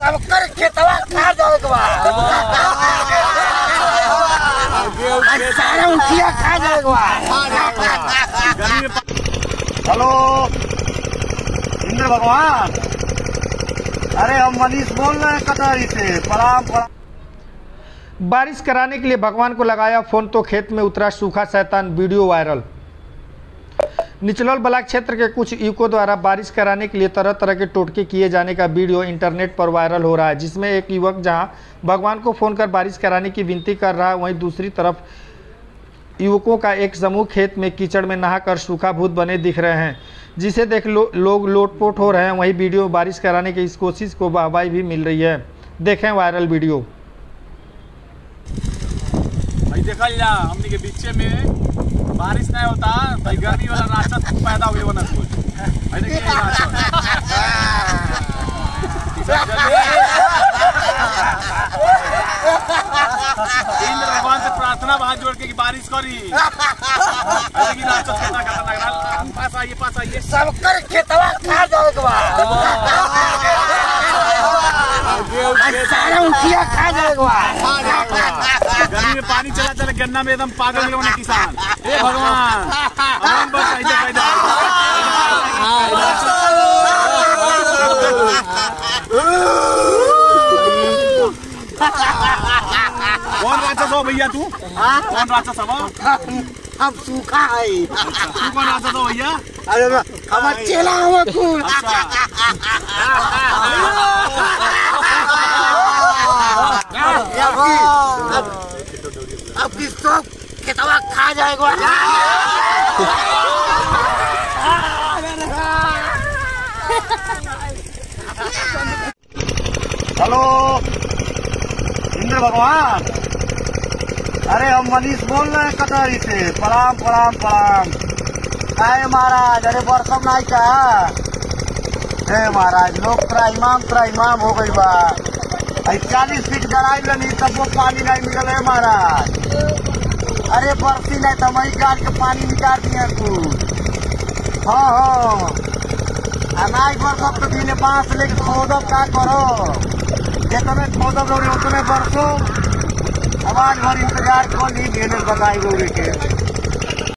सब कर खेतवा खा जाए के बाद सारा उठिया खा जाए के बाद। हेलो इंद्र भगवान, अरे हम मनीष बोल रहे हैं कटहरी से। प्रणाम प्रणाम। बारिश कराने के लिए भगवान को लगाया फोन तो खेत में उतरा सूखा शैतान, वीडियो वायरल। निचलौल ब्लॉक क्षेत्र के कुछ युवकों द्वारा बारिश कराने के लिए तरह तरह के टोटके किए जाने का वीडियो इंटरनेट पर वायरल हो रहा है, जिसमें एक युवक जहां भगवान को फोन कर बारिश कराने की विनती कर रहा है, वहीं दूसरी तरफ युवकों का एक समूह खेत में कीचड़ में नहाकर सूखा भूत बने दिख रहे हैं, जिसे देख लोग लोटपोट हो रहे हैं। वहीं वीडियो बारिश कराने की इस कोशिश को वाहवाही भी मिल रही है। देखें वायरल वीडियो। भाई देखल जा हमनी के बीचे में बारिश नहीं होता भाई, गर्मी वाला राक्षस पैदा हुए बना कुछ भाई। देखिए इंद्र भगवान से प्रार्थना हाथ जोड़ के कि बारिश करी। लेकिन राक्षस कितना खतरनाक, पास आइए सब कर खेतवा खा जाए के बाद सारा उठिया खा जाए के बाद। गर्मी में पानी चला चला गन्ना में एकदम पागल होने किसान। हे भगवान हम बस कौन राक्षस हो भैया तू? कौन राक्षस हो? हम सूखा है। तू कौन राक्षस हो भैया? अरे हम चेला हो कुल। अब किस तो खेतवा खा जाएगा। हेलो इंद्र भगवान, अरे हम मनीष बोल रहे हैं कटहरी से। प्रणाम प्रणाम प्रणाम। आए महाराज, अरे बरसम नहीं का हे महाराज, लोग त्राइमाम हो गई बा। 40 फीट गड़ाई नहीं तब वो पानी नहीं निकल है महाराज। अरे बरसी नहीं तो वही गाड़ के पानी निकाल दिया तू। हाँ अनाज बरसत तो दिन बांस लेके खोदब का करो, जितने खोदब लोग उतने बरसो। आवाज भर इंतजार को नहीं देने बताई लोग के।